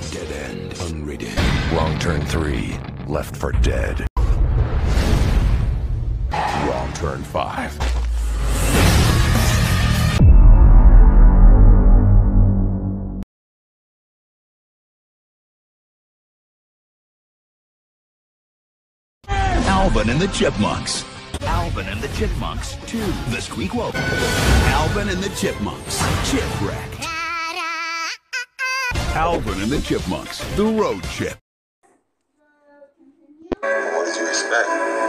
Dead end. Unrated. Wrong Turn 3. Left for Dead. Wrong Turn 5. Alvin and the Chipmunks. Alvin and the Chipmunks 2. The Squeak Woke. Alvin and the Chipmunks. Chipwreck. Alvin and the Chipmunks. The Road Chip. What did you expect?